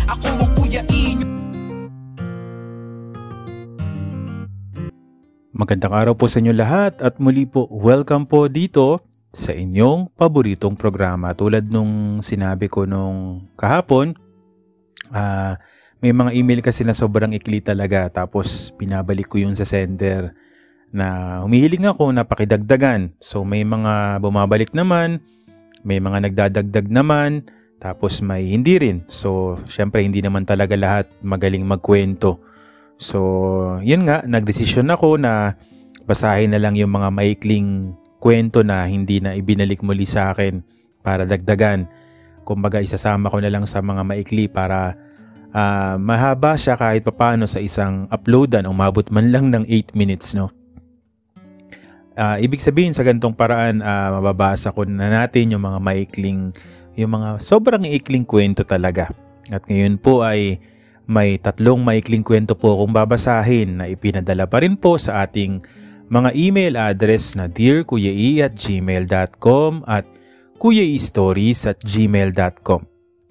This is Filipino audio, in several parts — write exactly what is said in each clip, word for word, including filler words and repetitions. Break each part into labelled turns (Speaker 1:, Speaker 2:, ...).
Speaker 1: Ako ang Kuya E.
Speaker 2: Magandang araw po sa inyo lahat at muli po welcome po dito sa inyong paboritong programa. Tulad nung sinabi ko nung kahapon, uh, may mga email kasi na sobrang ikli talaga tapos pinabalik ko yung sa sender na humihiling ako na pakidagdagan. So may mga bumabalik naman, may mga nagdadagdag naman, tapos may hindi rin. So syempre hindi naman talaga lahat magaling magkwento. So, yun nga, nagdesisyon ako na basahin na lang yung mga maikling kwento na hindi na ibinalik muli sa akin para dagdagan. Kumbaga, isasama ko na lang sa mga maikli para uh, mahaba siya kahit papano sa isang uploadan. Umabot man lang ng eight minutes, no? Uh, ibig sabihin, sa ganitong paraan, uh, mababasa ko na natin yung mga maikling, yung mga sobrang ikling kwento talaga. At ngayon po ay may tatlong maikling kwento po akong babasahin na ipinadala pa rin po sa ating mga email address na dear kuya e at gmail dot com at kuyaestories at gmail dot com.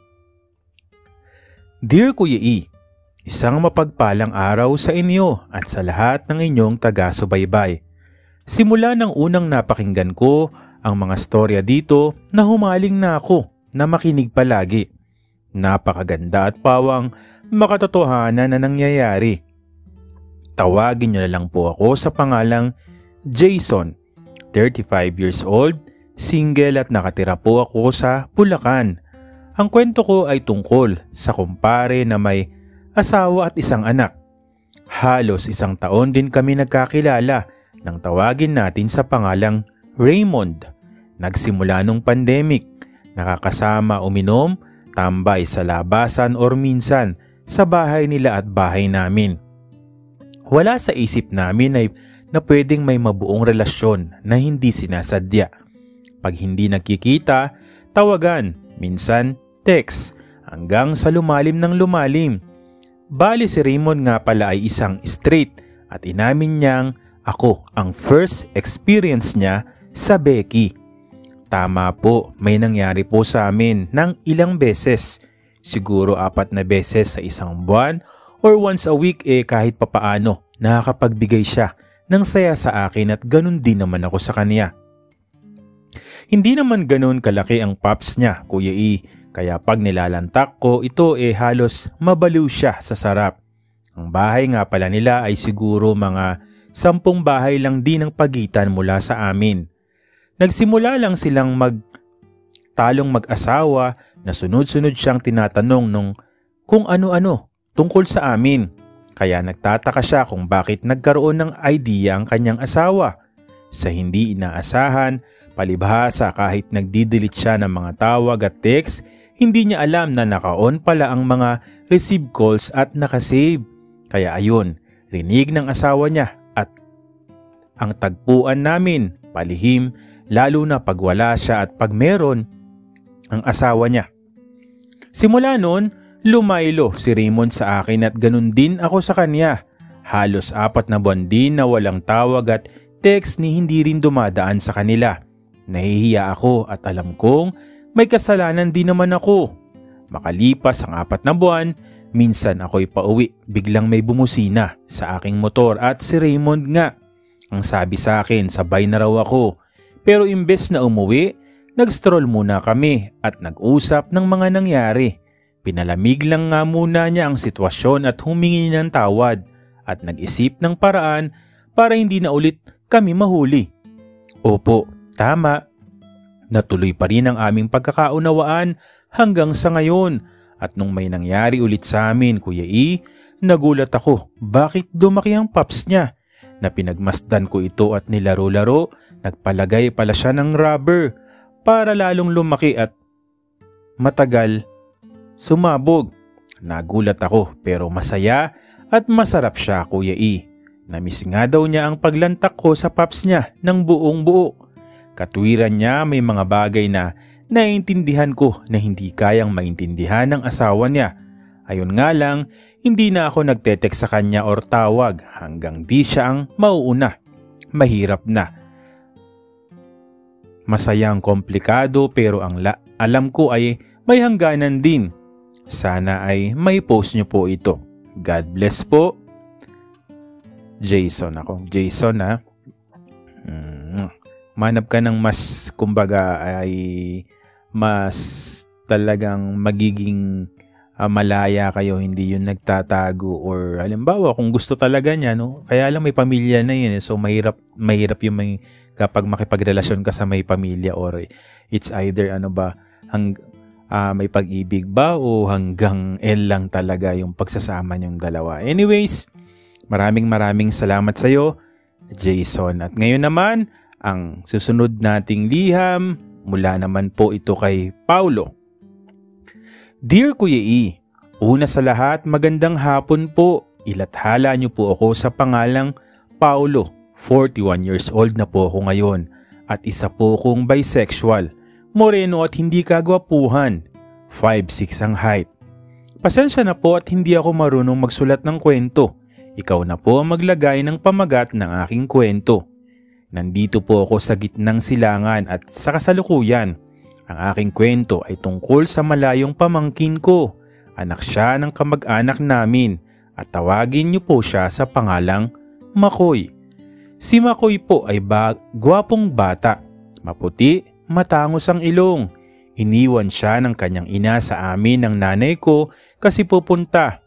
Speaker 2: Dear Kuya E, isang mapagpalang araw sa inyo at sa lahat ng inyong taga-subaybay. Simula ng unang napakinggan ko ang mga storya dito na humaling na ako na makinig palagi. Napakaganda at pawang makatotohanan na nangyayari. Tawagin niyo na lang po ako sa pangalang Jason, thirty-five years old, single at nakatira po ako sa Bulacan. Ang kwento ko ay tungkol sa kumpare na may asawa at isang anak. Halos isang taon din kami nagkakilala nang tawagin natin sa pangalang Raymond. Nagsimula nung pandemic, nakakasama uminom, tambay sa labasan or minsan sa bahay nila at bahay namin. Wala sa isip namin ay na pwedeng may mabuong relasyon na hindi sinasadya. Pag hindi nagkikita, tawagan, minsan text, hanggang sa lumalim ng lumalim. Bali si Raymond nga pala ay isang straight at inamin niyang ako ang first experience niya sa Becky. Tama po, may nangyari po sa amin ng ilang beses. Siguro apat na beses sa isang buwan or once a week eh kahit papaano nakakapagbigay siya ng saya sa akin at ganun din naman ako sa kanya. Hindi naman ganun kalaki ang pops niya, Kuya E, kaya pag nilalantak ko ito eh halos mabaliw siya sa sarap. Ang bahay nga pala nila ay siguro mga sampung bahay lang din ang pagitan mula sa amin. Nagsimula lang silang magtalong mag-asawa na sunod-sunod siyang tinatanong nung kung ano-ano tungkol sa amin. Kaya nagtataka siya kung bakit nagkaroon ng idea ang kanyang asawa. Sa hindi inaasahan, palibhasa kahit nagdidelete siya ng mga tawag at text, hindi niya alam na naka-on pala ang mga receive calls at nakasave. Kaya ayun, rinig ng asawa niya at ang tagpuan namin, palihim, lalo na pag wala siya at pag meron ang asawa niya. Simula noon, lumaylo si Raymond sa akin at ganun din ako sa kanya. Halos apat na buwan din na walang tawag at text ni hindi rin dumadaan sa kanila. Nahihiya ako at alam kong may kasalanan din naman ako. Makalipas ang apat na buwan, minsan ako'y pauwi, biglang may bumusina sa aking motor at si Raymond nga. Ang sabi sa akin, sabay na raw ako. Pero imbes na umuwi, nag-stroll muna kami at nag-usap ng mga nangyari. Pinalamig lang nga muna niya ang sitwasyon at humingi ng tawad at nag-isip ng paraan para hindi na ulit kami mahuli. Opo, tama. Natuloy pa rin ang aming pagkakaunawaan hanggang sa ngayon at nung may nangyari ulit sa amin, Kuya E, nagulat ako bakit dumaki ang pops niya. Na pinagmasdan ko ito at nilaro-laro, nagpalagay pala siya ng rubber para lalong lumaki at matagal sumabog. Nagulat ako pero masaya at masarap siya, Kuya E. Namiss nga daw niya ang paglantak ko sa paps niya ng buong buo. Katwiran niya may mga bagay na naiintindihan ko na hindi kayang maintindihan ng asawa niya. Ayun nga lang, hindi na ako nagtetext sa kanya or tawag hanggang di siya ang mauuna. Mahirap na. Masayang komplikado pero ang la- alam ko ay may hangganan din. Sana ay may post nyo po ito. God bless po. Jason ako. Jason ha. Hmm. Manap ka ng mas, kumbaga ay mas talagang magiging uh, malaya kayo, hindi yun nagtatago, or halimbawa kung gusto talaga niya, no? Kaya lang may pamilya na yun eh. So mahirap, mahirap yung may, kapag makipagrelasyon ka sa may pamilya, or it's either ano ba, hang, uh, may pag-ibig ba o hanggang L lang talaga yung pagsasama niyong dalawa. Anyways, maraming maraming salamat sa iyo, Jason. At ngayon naman, ang susunod nating liham, mula naman po ito kay Paulo. Dear Kuya E, una sa lahat, magandang hapon po. Ilathala niyo po ako sa pangalang Paulo. forty-one years old na po ako ngayon at isa po kong bisexual. Moreno at hindi kagwapuhan. five six ang height. Pasensya na po at hindi ako marunong magsulat ng kwento. Ikaw na po ang maglagay ng pamagat ng aking kwento. Nandito po ako sa gitnang silangan at sa kasalukuyan. Ang aking kwento ay tungkol sa malayong pamangkin ko. Anak siya ng kamag-anak namin at tawagin niyo po siya sa pangalang Makoy. Si Makoy po ay ba- gwapong bata. Maputi, matangos ang ilong. Iniwan siya ng kanyang ina sa amin ng nanay ko kasi pupunta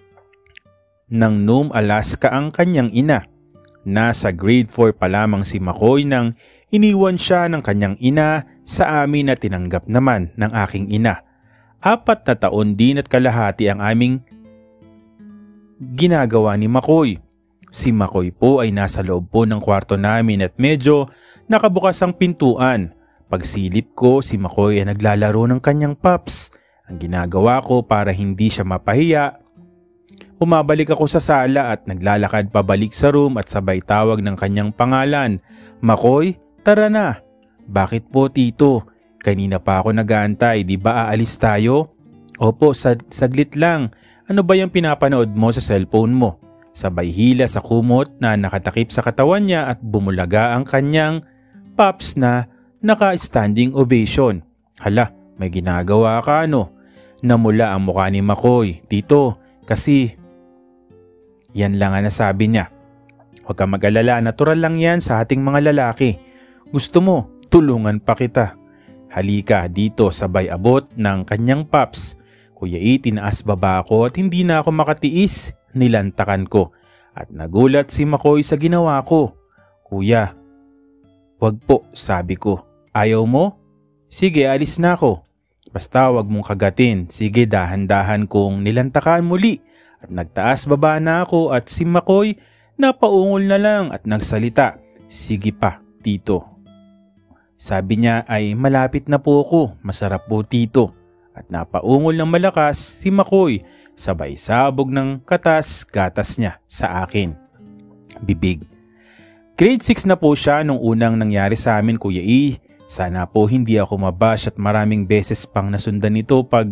Speaker 2: ng Nome, Alaska ang kanyang ina. Nasa grade four pa lamang si Makoy nang iniwan siya ng kanyang ina sa amin na tinanggap naman ng aking ina. Apat na taon din at kalahati ang aming ginagawa ni Makoy. Si Makoy po ay nasa loob po ng kwarto namin at medyo nakabukas ang pintuan. Pagsilip ko, si Makoy ay naglalaro ng kanyang pups. Ang ginagawa ko para hindi siya mapahiya, umabalik ako sa sala at naglalakad pabalik sa room at sabay tawag ng kanyang pangalan. Makoy, tara na. Bakit po tito? Kanina pa ako nag-aantay, di ba aalis tayo? Opo, sag saglit lang. Ano ba yung pinapanood mo sa cellphone mo? Sabay hila sa kumot na nakatakip sa katawan niya at bumulaga ang kanyang pups na naka-standing ovation. Hala, may ginagawa ka ano? Namula ang mukha ni Makoy. Tito, kasi yan lang ang nasabi niya. Huwag kang mag-alala, natural lang yan sa ating mga lalaki. Gusto mo, tulungan pa kita. Halika dito, sabay abot ng kanyang pups. Kuya E, tinaas baba ako at hindi na ako makatiis. Nilantakan ko at nagulat si Makoy sa ginawa ko. Kuya, wag po, sabi ko. Ayaw mo? Sige, alis na ako. Basta wag mong kagatin. Sige, dahan-dahan kong nilantakan muli. At nagtaas baba na ako at si Makoy napaungol na lang at nagsalita. Sige pa, tito. Sabi niya ay malapit na po ako, masarap po tito. At napaungol ng malakas si Makoy, sabay sabog ng katas-gatas niya sa akin. Bibig. Grade six na po siya nung unang nangyari sa amin, Kuya E. Sana po hindi ako mabash at maraming beses pang nasundan ito pag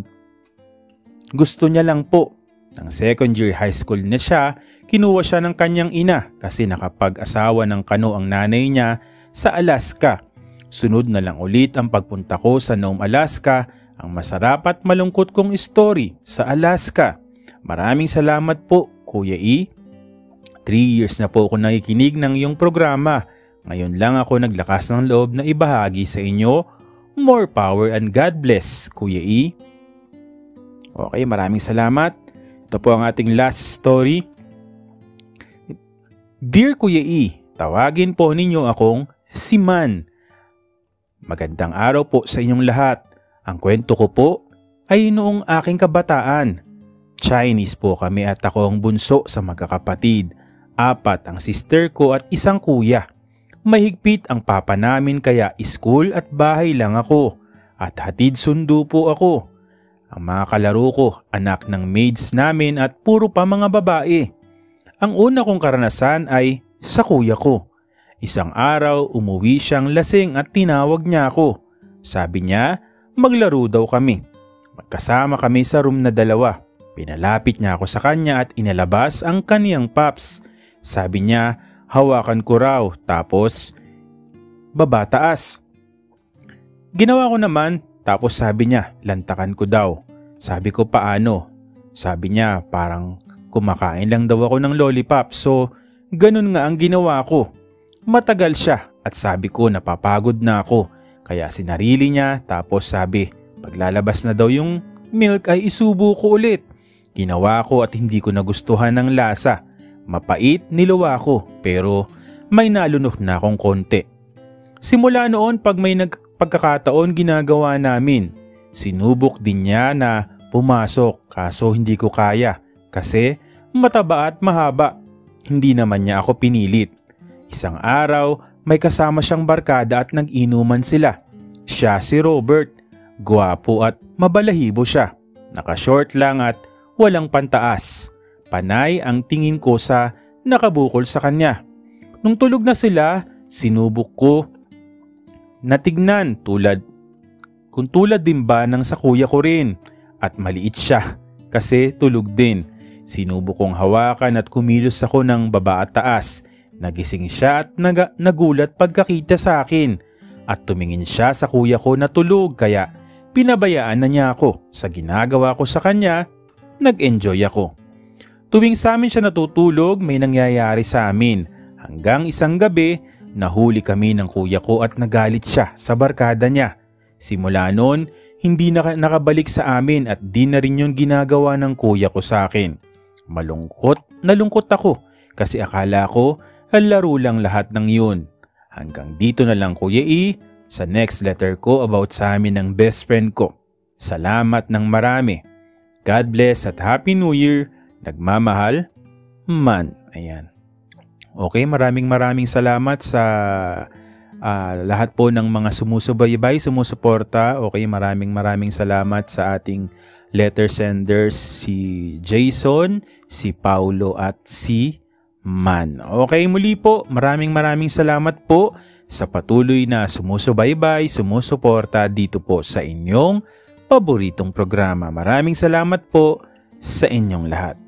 Speaker 2: gusto niya lang po. Nang second year high school na siya, kinuha siya ng kanyang ina kasi nakapag-asawa ng kano ang nanay niya sa Alaska. Sunod na lang ulit ang pagpunta ko sa Nome, Alaska, ang masarap at malungkot kong story sa Alaska. Maraming salamat po, Kuya E. Three years na po ako nakikinig ng iyong programa. Ngayon lang ako naglakas ng loob na ibahagi sa inyo. More power and God bless, Kuya E. Okay, maraming salamat. Ito po ang ating last story. Dear Kuya E, tawagin po ninyo akong si Man. Magandang araw po sa inyong lahat. Ang kwento ko po ay noong aking kabataan. Chinese po kami at ako ang bunso sa magkakapatid. Apat ang sister ko at isang kuya. Mahigpit ang papa namin kaya school at bahay lang ako. At hatid sundo po ako. Ang mga kalaro ko, anak ng maids namin at puro pa mga babae. Ang una kong karanasan ay sa kuya ko. Isang araw umuwi siyang lasing at tinawag niya ako. Sabi niya, maglaro daw kami. Magkasama kami sa room na dalawa. Pinalapit niya ako sa kanya at inalabas ang kaniyang pups. Sabi niya, hawakan ko raw tapos baba taas. Ginawa ko naman tapos sabi niya, lantakan ko daw. Sabi ko, paano? Sabi niya, parang kumakain lang daw ako ng lollipop, so ganun nga ang ginawa ko. Matagal siya at sabi ko napapagod na ako, kaya sinarili niya, tapos sabi paglalabas na daw yung milk ay isubo ko ulit. Ginawa ko at hindi ko nagustuhan ng lasa. Mapait, niluwa ko, pero may nalunok na akong konti. Simula noon, pag may nagpagkakataon ginagawa namin. Sinubok din niya na pumasok, kaso hindi ko kaya kasi mataba at mahaba. Hindi naman niya ako pinilit. Isang araw, may kasama siyang barkada at nag-inuman sila. Siya si Robert. Gwapo at mabalahibo siya. Naka-short lang at walang pantaas. Panay ang tingin ko sa nakabukol sa kanya. Nung tulog na sila, sinubok ko na tignan tulad kung tulad din ba ng sa kuya ko rin. At maliit siya kasi tulog din. Sinubok kong hawakan at kumilos ako ng baba at taas. Nagising siya at nag nagulat pagkakita sa akin. At tumingin siya sa kuya ko na tulog, kaya pinabayaan na niya ako. Sa ginagawa ko sa kanya, nag-enjoy ako. Tuwing sa amin siya natutulog, may nangyayari sa amin. Hanggang isang gabi, nahuli kami ng kuya ko at nagalit siya sa barkada niya. Simula noon, hindi na nakabalik sa amin at di na rin yung ginagawa ng kuya ko sa akin. Malungkot, nalungkot ako kasi akala ko laro lang lahat ng yun. Hanggang dito na lang, Kuya E, sa next letter ko about sa amin ng best friend ko. Salamat ng marami. God bless at Happy New Year. Nagmamahal, Man. Ayan. Okay, maraming maraming salamat sa uh, lahat po ng mga sumusubaybay, sumusuporta. Okay, maraming maraming salamat sa ating letter senders, si Jason, si Paulo at si Man. Okay, muli po, maraming maraming salamat po sa patuloy na sumusubaybay, sumusuporta dito po sa inyong paboritong programa. Maraming salamat po sa inyong lahat.